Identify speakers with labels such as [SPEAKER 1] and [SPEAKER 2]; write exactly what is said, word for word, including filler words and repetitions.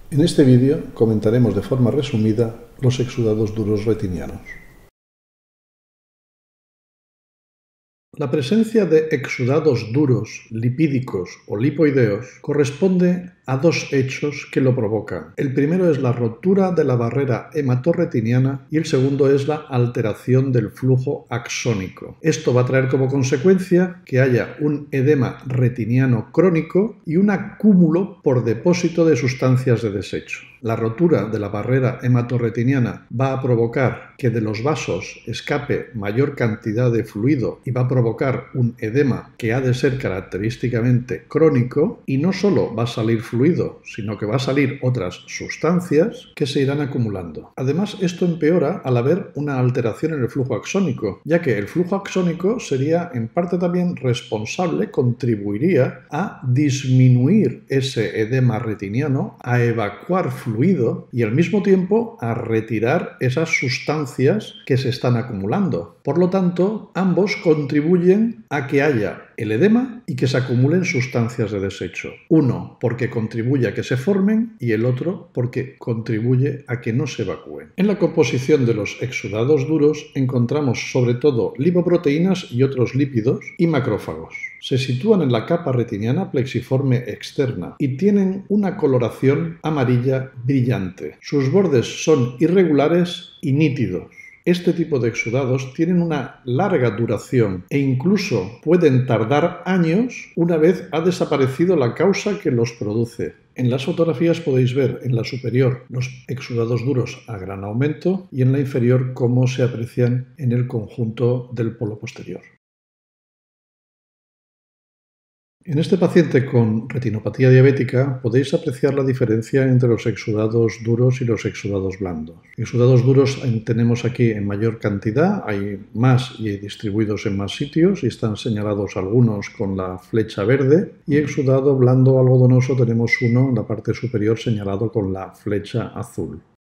[SPEAKER 1] En este vídeo comentaremos de forma resumida los exudados duros retinianos. La presencia de exudados duros, lipídicos o lipoideos corresponde a dos hechos que lo provocan. El primero es la rotura de la barrera hematorretiniana y el segundo es la alteración del flujo axónico. Esto va a traer como consecuencia que haya un edema retiniano crónico y un acúmulo por depósito de sustancias de desecho. La rotura de la barrera hematorretiniana va a provocar que de los vasos escape mayor cantidad de fluido y va a provocar un edema que ha de ser característicamente crónico, y no solo va a salir fluido, sino que va a salir otras sustancias que se irán acumulando. Además, esto empeora al haber una alteración en el flujo axónico, ya que el flujo axónico sería en parte también responsable, contribuiría a disminuir ese edema retiniano, a evacuar fluido y al mismo tiempo a retirar esas sustancias que se están acumulando. Por lo tanto, ambos contribuyen a que haya el edema y que se acumulen sustancias de desecho. Uno porque contribuye a que se formen y el otro porque contribuye a que no se evacúen. En la composición de los exudados duros encontramos sobre todo lipoproteínas y otros lípidos y macrófagos. Se sitúan en la capa retiniana plexiforme externa y tienen una coloración amarilla brillante. Sus bordes son irregulares y nítidos. Este tipo de exudados tienen una larga duración e incluso pueden tardar años una vez ha desaparecido la causa que los produce. En las fotografías podéis ver en la superior los exudados duros a gran aumento y en la inferior cómo se aprecian en el conjunto del polo posterior. En este paciente con retinopatía diabética podéis apreciar la diferencia entre los exudados duros y los exudados blandos. Exudados duros tenemos aquí en mayor cantidad, hay más y distribuidos en más sitios y están señalados algunos con la flecha verde, y exudado blando algodonoso tenemos uno en la parte superior señalado con la flecha azul.